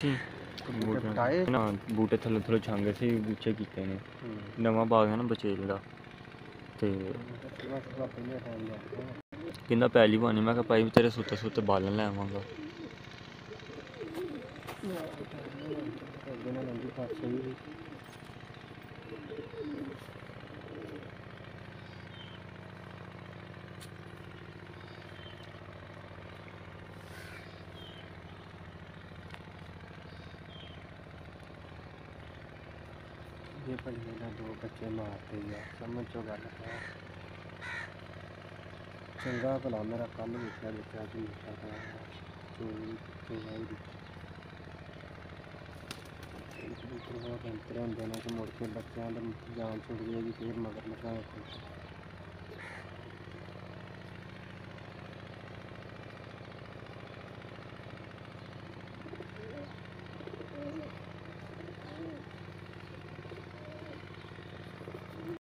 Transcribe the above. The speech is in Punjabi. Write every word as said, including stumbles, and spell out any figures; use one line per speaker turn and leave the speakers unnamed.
ਬੂਟੇ
ਪਟਾਏ
ਨਾ ਬੂਟੇ ਥੱਲੇ ਥੱਲੇ ਛਾਂਗੇ ਸੀ ਗੁੱਛੇ ਕੀਤੇ ਨੇ। ਨਵਾਂ ਬਾਗ ਹੈ ਨਾ ਬਚੇਲ ਦਾ ਤੇ ਕਹਿੰਦਾ ਪੈਲੀ ਪਾਣੀ। ਮੈਂ ਕਿਹਾ ਭਾਈ ਤੇਰੇ ਸੁੱਤੇ ਸੁੱਤੇ ਬਾਲਣ ਲੈ ਆਵਾਂਗਾ।
ਇਹ ਭਲੀਏ ਦਾ ਦੋ ਬੱਚੇ ਮਾਰਤੇ ਯਾਰ, ਸਮਝ ਚੋਂ ਗੱਲ ਹੈ। ਚੰਗਾ ਭਲਾ ਮੇਰਾ ਕੱਲ੍ਹ ਵੇਖਿਆ ਬੱਚਾ ਸੀ ਚੋਰੀ ਚੋਰੀ ਕਬੂਤਰ ਬਹੁਤ ਅੰਤਰ ਹੁੰਦੇ ਨੇ ਕਿ ਮੁੜ ਕੇ ਬੱਚਿਆਂ ਦੀ ਜਾਨ ਛੁੱਟ ਜਾਏਗੀ ਫਿਰ ਮਗਰ ਲੱਗਾ ਵੇਖੋ।